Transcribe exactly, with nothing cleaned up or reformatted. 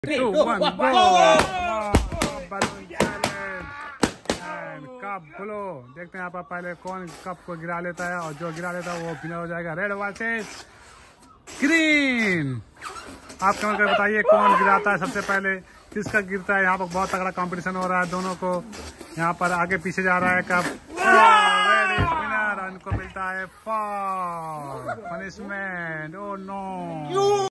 Two, one, go! Balloon challenge and cup बोलो। देखते हैं आप पहले कौन कप को गिरा लेता है और जो गिरा लेता है वो विनर हो जाएगा। Red versus green. आप कमेंट कर बताइए कौन गिराता है सबसे पहले, किसका गिरता है। यहाँ पर बहुत तगड़ा कंपटीशन हो रहा है दोनों को। यहाँ पर आगे पीछे जा रहा है कप। Red is winner. उनको मिलता है फॉर पनिशमेंट। Oh no.